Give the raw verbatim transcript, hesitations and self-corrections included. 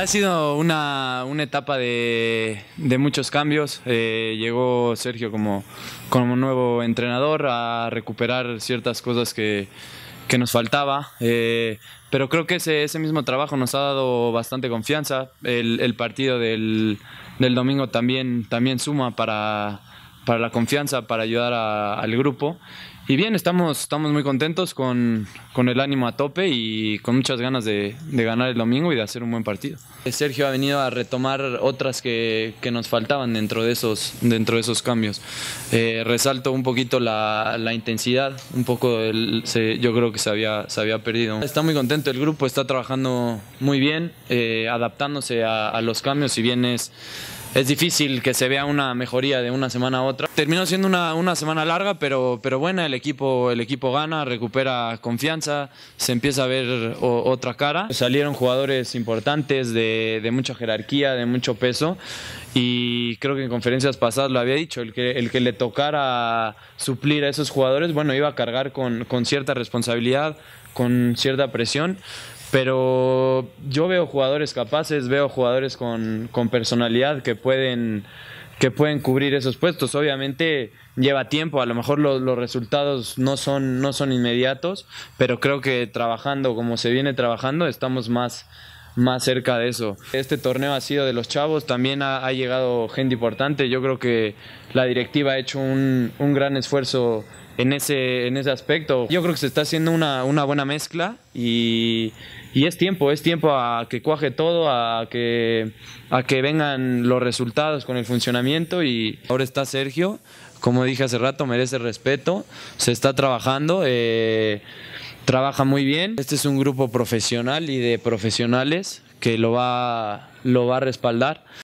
Ha sido una, una etapa de, de muchos cambios. Eh, llegó Sergio como, como nuevo entrenador a recuperar ciertas cosas que, que nos faltaba. Eh, pero creo que ese, ese mismo trabajo nos ha dado bastante confianza. El, el partido del, del domingo también, también suma para, para la confianza, para ayudar a, al grupo. Y bien, estamos, estamos muy contentos con, con el ánimo a tope y con muchas ganas de, de ganar el domingo y de hacer un buen partido. Sergio ha venido a retomar otras que, que nos faltaban dentro de esos, dentro de esos cambios. Eh, resalto un poquito la, la intensidad, un poco el, se, yo creo que se había, se había perdido. Está muy contento el grupo, está trabajando muy bien, eh, adaptándose a, a los cambios, si bien es... Es difícil que se vea una mejoría de una semana a otra. Terminó siendo una, una semana larga, pero, pero buena. El equipo, el equipo gana, recupera confianza, se empieza a ver o, otra cara. Salieron jugadores importantes de, de mucha jerarquía, de mucho peso. Y creo que en conferencias pasadas lo había dicho, el que, el que le tocara suplir a esos jugadores, bueno, iba a cargar con, con cierta responsabilidad, con cierta presión. Pero yo veo jugadores capaces, veo jugadores con, con personalidad que pueden, que pueden cubrir esos puestos. Obviamente lleva tiempo, a lo mejor los, los resultados no son, no son inmediatos, pero creo que trabajando como se viene trabajando estamos más, más cerca de eso. Este torneo ha sido de los chavos, también ha, ha llegado gente importante. Yo creo que la directiva ha hecho un, un gran esfuerzo en ese, en ese aspecto. Yo creo que se está haciendo una, una buena mezcla y, y es tiempo, es tiempo a que cuaje todo, a que, a que vengan los resultados con el funcionamiento. Y ahora está Sergio, como dije hace rato, merece respeto, se está trabajando, eh, trabaja muy bien. Este es un grupo profesional y de profesionales que lo va, lo va a respaldar.